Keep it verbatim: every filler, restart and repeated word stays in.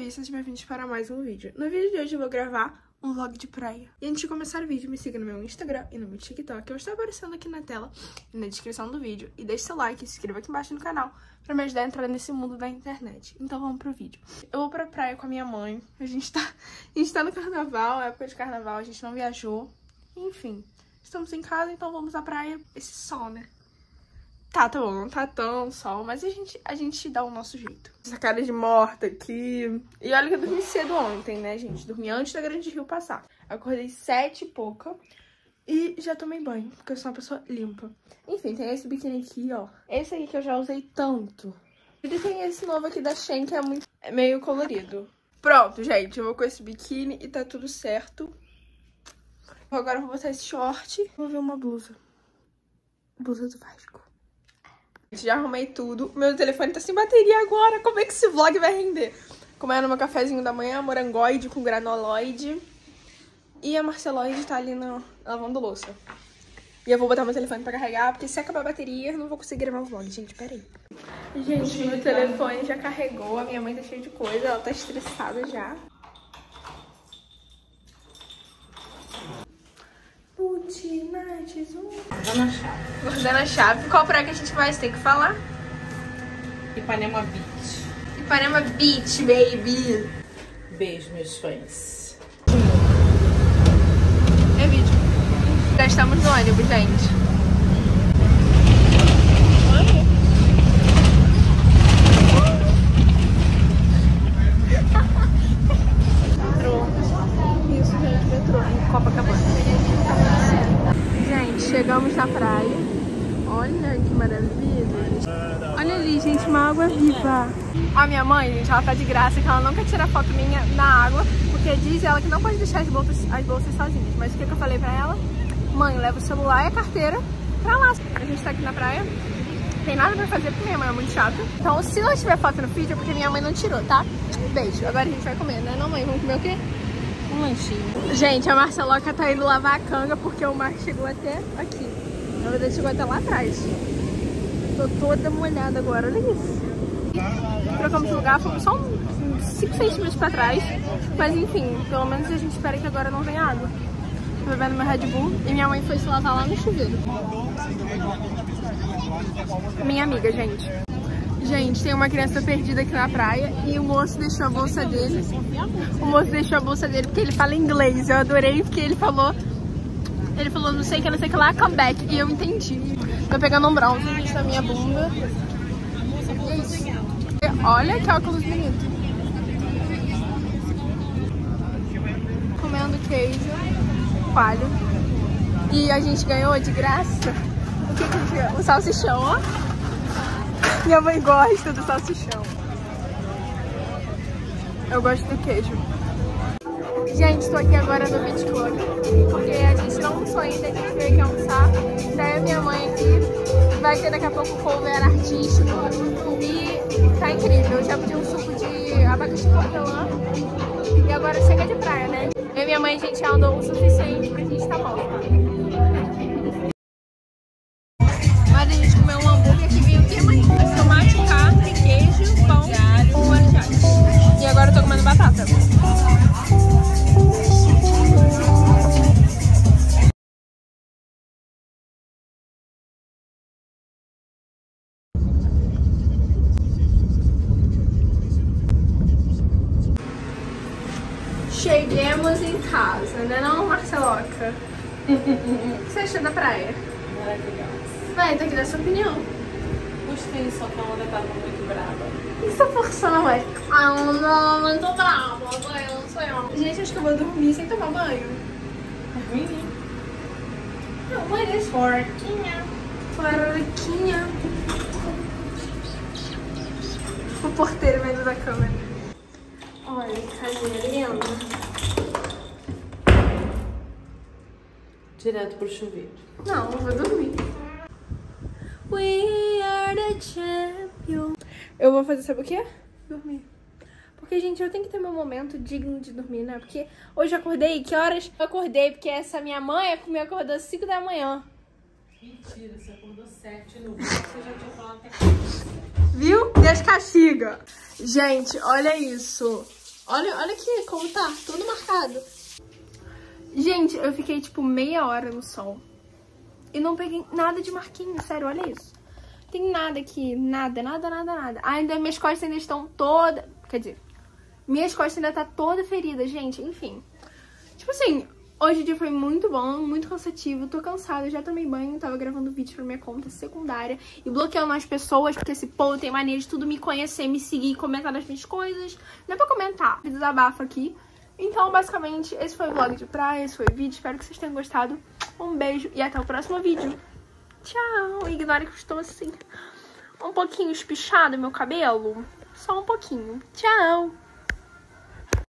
Gabi, sejam bem-vindos para mais um vídeo. No vídeo de hoje eu vou gravar um vlog de praia. E antes de começar o vídeo, me siga no meu Instagram e no meu TikTok, que eu estou aparecendo aqui na tela e na descrição do vídeo. E deixe seu like e se inscreva aqui embaixo no canal para me ajudar a entrar nesse mundo da internet. Então vamos pro vídeo. Eu vou pra praia com a minha mãe. A gente tá, a gente tá no carnaval, época de carnaval, a gente não viajou. Enfim, estamos em casa, então vamos à praia. Esse sol, né? Tá, tá bom, não tá tão sol, mas a gente, a gente dá o nosso jeito. Essa cara de morta aqui. E olha que eu dormi cedo ontem, né, gente? Dormi antes da Grande Rio passar. Acordei sete e pouca e já tomei banho, porque eu sou uma pessoa limpa. Enfim, tem esse biquíni aqui, ó. Esse aqui que eu já usei tanto. E tem esse novo aqui da Shein, que é muito é meio colorido. Pronto, gente, eu vou com esse biquíni e tá tudo certo. Agora eu vou botar esse short. Vou ver uma blusa. Blusa do Vasco. Já arrumei tudo. Meu telefone tá sem bateria agora. Como é que esse vlog vai render? Comendo meu cafezinho da manhã, morangoide com granoloide. E a Marceloide tá ali no, lavando louça. E eu vou botar meu telefone pra carregar, porque se acabar a bateria, eu não vou conseguir gravar o vlog. Gente, peraí. Gente, meu telefone já carregou. A minha mãe tá cheia de coisa. Ela tá estressada já. Guardando a chave. Guardando a chave. Qual praia que a gente vai? Você tem que falar? Ipanema Beach. Ipanema Beach, baby. Beijo, meus fãs. É vídeo. Já estamos no ônibus, gente. Isso, gente, metrô. Em Copacabana. Gente, chegamos na praia. Olha que maravilha. Olha ali, gente, uma água viva. A minha mãe, gente, ela tá de graça, que ela não quer tirar foto minha na água, porque diz ela que não pode deixar as bolsas, as bolsas sozinhas. Mas o que, que eu falei pra ela? Mãe, leva o celular e a carteira pra lá. A gente tá aqui na praia, não tem nada pra fazer porque minha mãe é muito chata. Então, se não tiver foto no vídeo, é porque minha mãe não tirou, tá? Beijo. Agora a gente vai comer, né? Não, mãe, vamos comer o quê? Um lanchinho. Gente, a Marceloca tá indo lavar a canga porque o mar chegou até aqui. Na verdade, chegou até lá atrás. Tô toda molhada agora, olha isso. Trocamos de lugar, fomos só uns cinco centímetros pra trás. Mas enfim, pelo menos a gente espera que agora não venha água. Tô bebendo meu Red Bull e minha mãe foi se lavar lá no chuveiro. Minha amiga, gente. Gente, tem uma criança perdida aqui na praia e o moço deixou a bolsa dele. O moço deixou a bolsa dele porque ele fala inglês. Eu adorei porque ele falou... Ele falou não sei o que, não sei o que lá, come back. E eu entendi. Tô pegando um bronze, gente, na minha bunda. E é isso. Olha que óculos bonito. Comendo queijo, coalho. E a gente ganhou de graça. O que que a gente ganhou? O salsichão, ó. Minha mãe gosta do salsichão. Eu gosto do queijo. Gente, tô aqui agora no Beach Club, porque a gente não almoçou ainda, a gente veio aqui almoçar. Daí a minha mãe aqui vai ter daqui a pouco cover artístico e tá incrível. Eu já pedi um suco de abacaxi com hortelã e agora chega de praia, né? Eu e minha mãe, a gente andou o suficiente pra gente estar morta. Mas a gente comeu um hambúrguer que veio o quê, mãe? Tomate, carne, queijo, pão e molho de alho. E agora eu tô comendo batata. Cheguemos em casa, né não, Marceloca? O que você achou da praia? Maravilhosa. Vai, tem que dar sua opinião. Gostei, só que a onda tava muito brava. O que você tá forçando, mãe? Ah, não, não tô brava, mãe, não sou eu. Gente, acho que eu vou dormir sem tomar banho. Ruim? Não, mãe, é forquinha. Forquinha. O porteiro vendo da câmera. Olha, que casinha linda. Direto pro chuveiro. Não, eu vou dormir. We are the champion. Eu vou fazer, sabe o quê? Dormir. Porque, gente, eu tenho que ter meu momento digno de dormir, né? Porque hoje eu acordei, que horas eu acordei? Porque essa minha mãe me acordou às cinco da manhã. Mentira, você acordou sete no vídeo, você já tinha falado até. Viu? Deus castiga. Gente, olha isso. Olha, olha aqui como tá, tudo marcado. Gente, eu fiquei tipo meia hora no sol. E não peguei nada de marquinha, sério, olha isso. Tem nada aqui, nada, nada, nada, nada. Ainda minhas costas ainda estão todas... Quer dizer, minhas costas ainda tá toda ferida, gente, enfim. Tipo assim, hoje o dia foi muito bom, muito cansativo, tô cansada, já tomei banho, tava gravando vídeo pra minha conta secundária e bloqueando as pessoas, porque esse povo tem mania de tudo me conhecer, me seguir, comentar nas minhas coisas. Não é pra comentar, fiz desabafo aqui. Então, basicamente, esse foi o vlog de praia, esse foi o vídeo, espero que vocês tenham gostado. Um beijo e até o próximo vídeo. Tchau! Ignore que eu estou assim, um pouquinho espichado meu cabelo, só um pouquinho. Tchau!